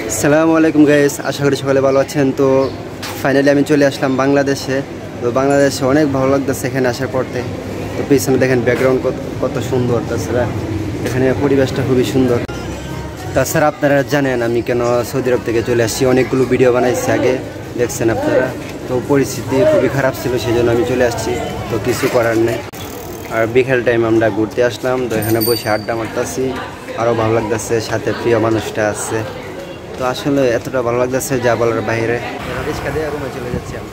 আসসালামু আলাইকুম গাইস, আশা করি সকালে ভালো আছেন। তো ফাইনালি আমি চলে আসলাম বাংলাদেশে। তো বাংলাদেশে অনেক ভালো লাগতেছে এখানে আসার পরতে। তো পিছনে দেখেন ব্যাকগ্রাউন্ড কত সুন্দর, তাছাড়া এখানে পরিবেশটা খুবই সুন্দর। তাছাড়া আপনারা জানেন আমি কেন সৌদি আরব থেকে চলে আসছি, অনেকগুলো ভিডিও বানাইছি আগে, দেখছেন আপনারা। তো পরিস্থিতি খুবই খারাপ ছিল, সেই জন্য আমি চলে আসছি, তো কিছু করার নেই। আর বিকেল টাইম আমরা ঘুরতে আসলাম, তো এখানে বসে আড্ডা মারতেছি, আরও ভালো লাগতেছে, সাথে প্রিয় মানুষটা আছে। তো আসলে এতটা ভালো লাগতেছে যা বলার বাইরে। রিক্সা দিয়ে রুমে চলে যাচ্ছি আমরা।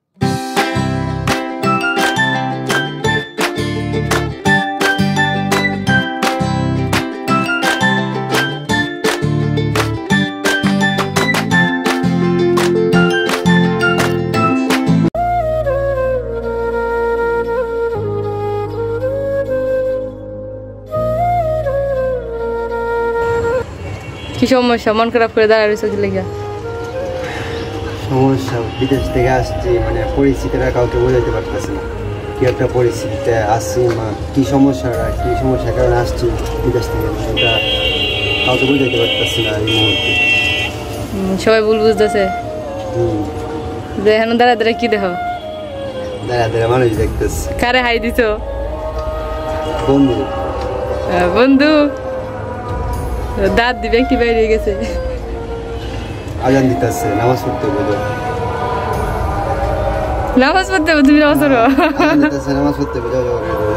কি সমস্যা? মন খারাপ করে দাঁড়ায় রয়েছে লেগে? সমস্যা, বিদেশ থেকে আসছি, মানে পরিস্থিতিটা কাউকে বোঝাতে পারতেছি না কি একটা পরিস্থিতিতে আসছি, কি সমস্যার কারণে আসছি বিদেশ থেকে, ওটা কাউকে বোঝাতে পারতেছি না এই মুহূর্তে। সবাই ভুল বুঝতেছে যে এখন দাঁড়া দাঁড়া কি দেখো? দাঁড়া মানুষ দেখতেছে। কারে হাই দিছ? বন্ধু। বন্ধু দাঁত দিবে একটি বাইরে গেছে। আজান দিতেছে, নামাজ পড়তে বলো। নামাজ পড়তে তুমি নামাজ পড়ো? নামাজ পড়তে যাও।